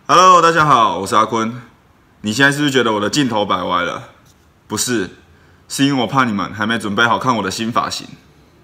Hello， 大家好，我是阿坤。你现在是不是觉得我的镜头摆歪了？不是，是因为我怕你们还没准备好看我的新发型。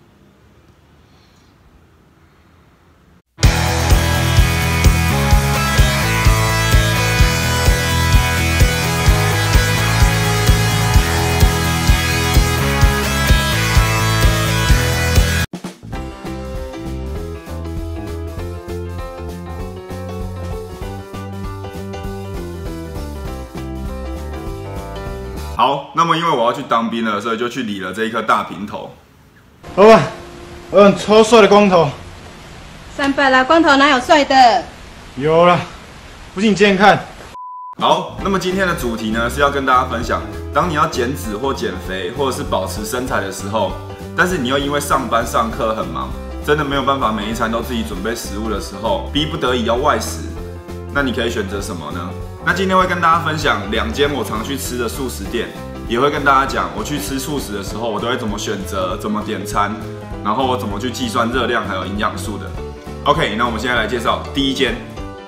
好，那么因为我要去当兵了，所以就去理了这一颗大平头。 老板，我有很超帅的光头。 300啦，光头哪有帅的？ 有啦，不信你今天看。 好，那么今天的主题呢是要跟大家分享，当你要减脂或减肥，或者是保持身材的时候，但是你又因为上班上课很忙，真的没有办法每一餐都自己准备食物的时候，逼不得已要外食，那你可以选择什么呢？那今天会跟大家分享2间我常去吃的素食店，也会跟大家讲我去吃素食的时候，我都会怎么选择、怎么点餐，然后我怎么去计算热量还有营养素的。OK， 那我们现在来介绍第一间。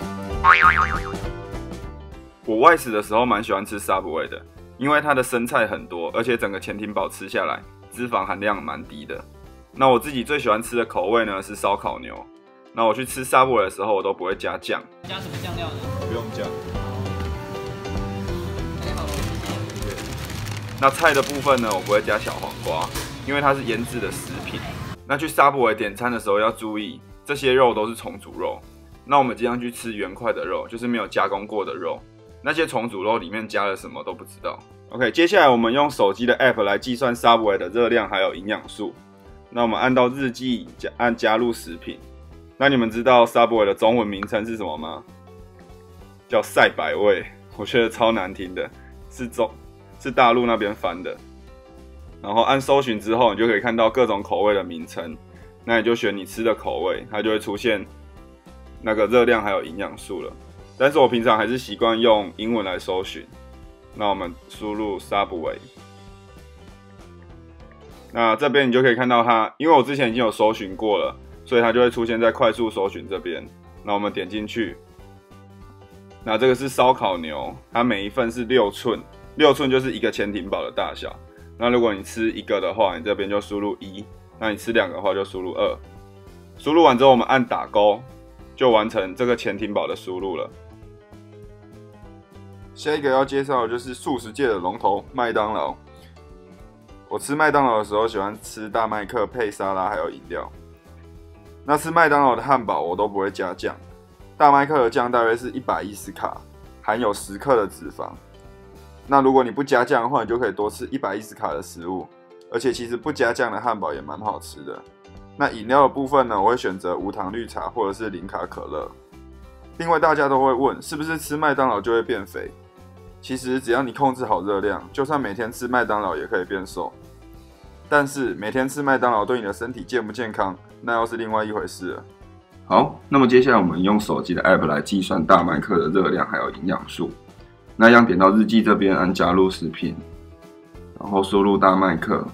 我外食的时候蛮喜欢吃 Subway 的，因为它的生菜很多，而且整个潜艇堡吃下来脂肪含量蛮低的。那我自己最喜欢吃的口味呢是烧烤牛。那我去吃 Subway 的时候，我都不会加酱。 加什么酱料呢？ 不用酱。那菜的部分呢，我不会加小黄瓜，因为它是腌制的食品。那去 Subway 点餐的时候要注意，这些肉都是重组肉。那我们尽量去吃原块的肉，就是没有加工过的肉。那些重组肉里面加了什么都不知道。OK， 接下来我们用手机的 App 来计算 Subway 的热量还有营养素。那我们按到日记，按加入食品。那你们知道 Subway 的中文名称是什么吗？叫赛百味，我觉得超难听的，是大陆那边翻的。然后按搜寻之后，你就可以看到各种口味的名称，那你就选你吃的口味，它就会出现那个热量还有营养素了。但是我平常还是习惯用英文来搜寻。那我们输入 Subway， 那这边你就可以看到它，因为我之前已经有搜寻过了，所以它就会出现在快速搜寻这边。那我们点进去，那这个是烧烤牛，它每一份是6寸，6寸就是一个潜艇堡的大小。那如果你吃一个的话，你这边就输入1；那你吃2个的话就输入2。输入完之后，我们按打勾，就完成这个潜艇堡的输入了。下一个要介绍的就是素食界的龙头麦当劳。我吃麦当劳的时候喜欢吃大麦克配沙拉还有饮料。那吃麦当劳的汉堡我都不会加酱，大麦克的酱大约是110卡，含有10克的脂肪。那如果你不加酱的话，你就可以多吃110卡的食物，而且其实不加酱的汉堡也蛮好吃的。那饮料的部分呢，我会选择无糖绿茶或者是0卡可乐。另外大家都会问，是不是吃麦当劳就会变肥？其实只要你控制好热量，就算每天吃麦当劳也可以变瘦。但是每天吃麦当劳对你的身体健不健康，那又是另外一回事了。好，那么接下来我们用手机的 App 来计算大麦克的热量还有营养素。那一样点到日记这边按加入食品，然后输入大麦克，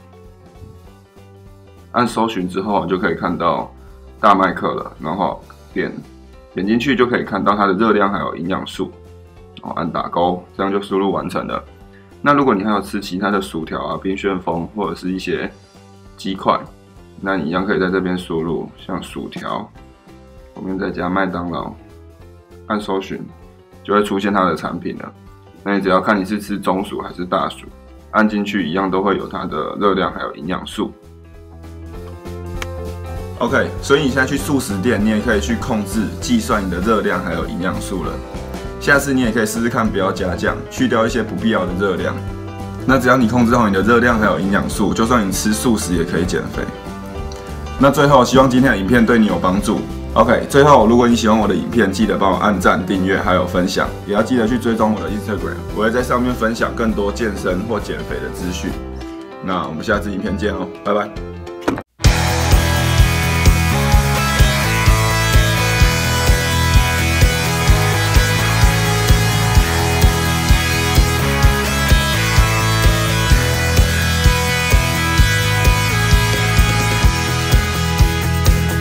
按搜寻之后就可以看到大麦克了，然后点进去就可以看到它的热量还有营养素。按打勾，这样就输入完成了。那如果你还有吃其他的薯条啊、冰旋风或者是一些鸡块，那你一样可以在这边输入，像薯条，后面再加麦当劳，按搜寻就会出现它的产品了。那你只要看你是吃中薯还是大薯，按进去一样都会有它的热量还有营养素。OK， 所以你现在去素食店，你也可以去控制、计算你的热量还有营养素了。下次你也可以试试看，不要加酱，去掉一些不必要的热量。那只要你控制好你的热量还有营养素，就算你吃素食也可以减肥。那最后，希望今天的影片对你有帮助。OK， 最后如果你喜欢我的影片，记得帮我按赞、订阅还有分享，也要记得去追踪我的 Instagram， 我会在上面分享更多健身或减肥的资讯。那我们下次影片见哦，拜拜。